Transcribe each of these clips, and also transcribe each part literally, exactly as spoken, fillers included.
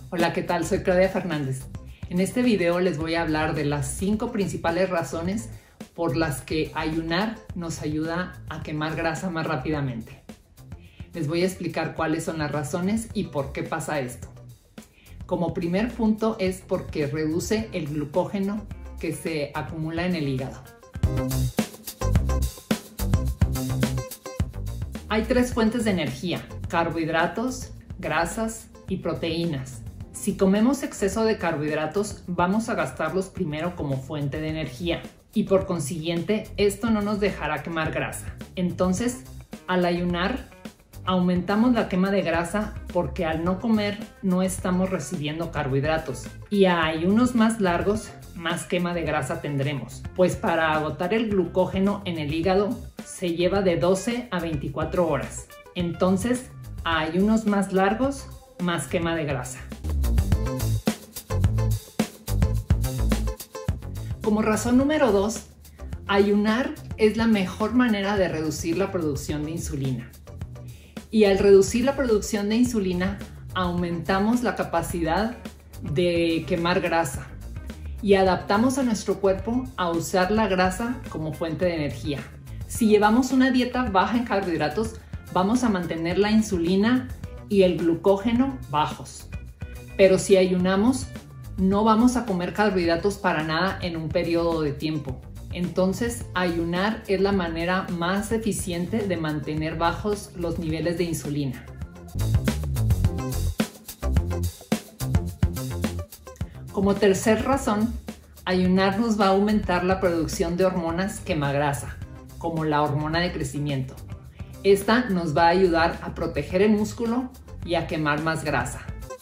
Hola, ¿qué tal? Soy Claudia Fernández. En este video les voy a hablar de las cinco principales razones por las que ayunar nos ayuda a quemar grasa más rápidamente. Les voy a explicar cuáles son las razones y por qué pasa esto. Como primer punto es porque reduce el glucógeno que se acumula en el hígado. Hay tres fuentes de energía: carbohidratos, grasas y proteínas. Si comemos exceso de carbohidratos, vamos a gastarlos primero como fuente de energía y por consiguiente esto no nos dejará quemar grasa. Entonces, al ayunar, aumentamos la quema de grasa porque al no comer no estamos recibiendo carbohidratos y a ayunos más largos, más quema de grasa tendremos, pues para agotar el glucógeno en el hígado se lleva de doce a veinticuatro horas. Entonces, a ayunos más largos, más quema de grasa. Como razón número dos, ayunar es la mejor manera de reducir la producción de insulina. Y al reducir la producción de insulina, aumentamos la capacidad de quemar grasa y adaptamos a nuestro cuerpo a usar la grasa como fuente de energía. Si llevamos una dieta baja en carbohidratos, vamos a mantener la insulina y el glucógeno bajos. Pero si ayunamos, no vamos a comer carbohidratos para nada en un periodo de tiempo. Entonces, ayunar es la manera más eficiente de mantener bajos los niveles de insulina. Como tercer razón, ayunar nos va a aumentar la producción de hormonas quemagrasa, como la hormona de crecimiento. Esta nos va a ayudar a proteger el músculo y a quemar más grasa.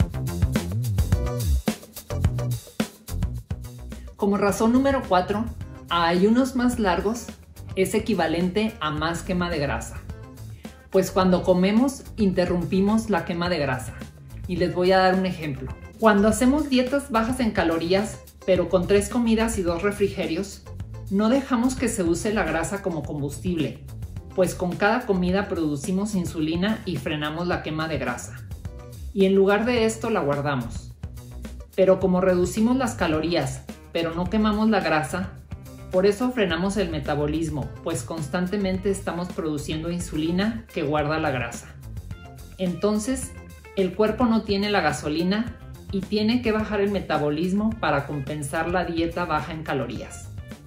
Como razón número cuatro, a ayunos más largos es equivalente a más quema de grasa. Pues cuando comemos interrumpimos la quema de grasa. Y les voy a dar un ejemplo. Cuando hacemos dietas bajas en calorías, pero con tres comidas y dos refrigerios, no dejamos que se use la grasa como combustible, pues con cada comida producimos insulina y frenamos la quema de grasa. Y en lugar de esto la guardamos. Pero como reducimos las calorías, pero no quemamos la grasa, por eso frenamos el metabolismo, pues constantemente estamos produciendo insulina que guarda la grasa. Entonces, el cuerpo no tiene la gasolina y tiene que bajar el metabolismo para compensar la dieta baja en calorías.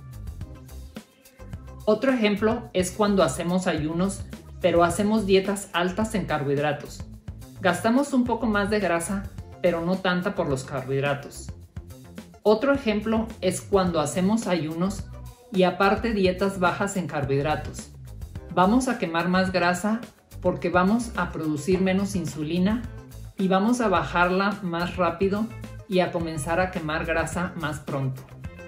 Otro ejemplo es cuando hacemos ayunos, pero hacemos dietas altas en carbohidratos. Gastamos un poco más de grasa, pero no tanta por los carbohidratos. Otro ejemplo es cuando hacemos ayunos y aparte dietas bajas en carbohidratos. Vamos a quemar más grasa porque vamos a producir menos insulina y vamos a bajarla más rápido y a comenzar a quemar grasa más pronto.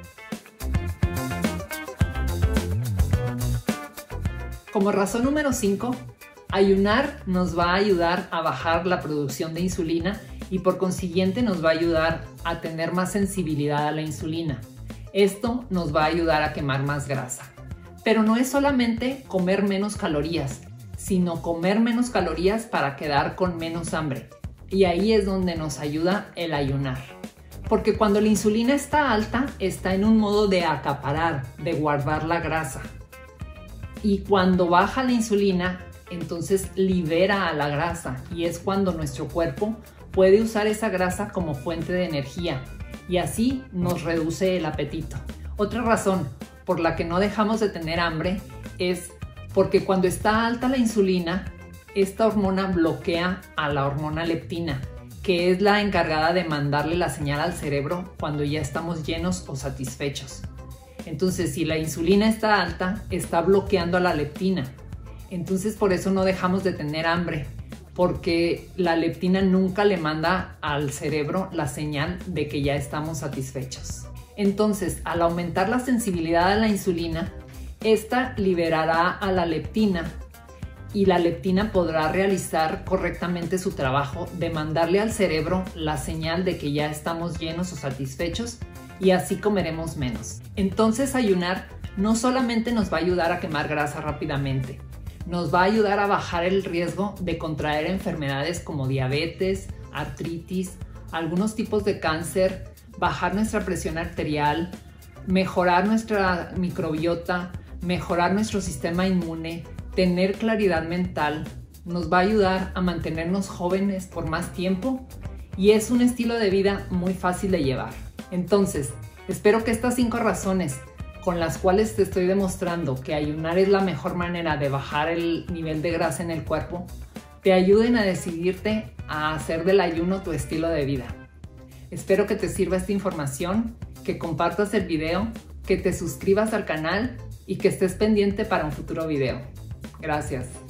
Como razón número cinco, ayunar nos va a ayudar a bajar la producción de insulina y por consiguiente nos va a ayudar a tener más sensibilidad a la insulina. Esto nos va a ayudar a quemar más grasa. Pero no es solamente comer menos calorías, sino comer menos calorías para quedar con menos hambre. Y ahí es donde nos ayuda el ayunar. Porque cuando la insulina está alta, está en un modo de acaparar, de guardar la grasa. Y cuando baja la insulina, entonces libera a la grasa y es cuando nuestro cuerpo puede usar esa grasa como fuente de energía y así nos reduce el apetito. Otra razón por la que no dejamos de tener hambre es porque cuando está alta la insulina, esta hormona bloquea a la hormona leptina, que es la encargada de mandarle la señal al cerebro cuando ya estamos llenos o satisfechos. Entonces, si la insulina está alta, está bloqueando a la leptina. Entonces, por eso no dejamos de tener hambre, porque la leptina nunca le manda al cerebro la señal de que ya estamos satisfechos. Entonces, al aumentar la sensibilidad a la insulina, esta liberará a la leptina y la leptina podrá realizar correctamente su trabajo de mandarle al cerebro la señal de que ya estamos llenos o satisfechos y así comeremos menos. Entonces, ayunar no solamente nos va a ayudar a quemar grasa rápidamente, nos va a ayudar a bajar el riesgo de contraer enfermedades como diabetes, artritis, algunos tipos de cáncer, bajar nuestra presión arterial, mejorar nuestra microbiota, mejorar nuestro sistema inmune, tener claridad mental, nos va a ayudar a mantenernos jóvenes por más tiempo y es un estilo de vida muy fácil de llevar. Entonces, espero que estas cinco razones con las cuales te estoy demostrando que ayunar es la mejor manera de bajar el nivel de grasa en el cuerpo, te ayuden a decidirte a hacer del ayuno tu estilo de vida. Espero que te sirva esta información, que compartas el video, que te suscribas al canal y que estés pendiente para un futuro video. Gracias.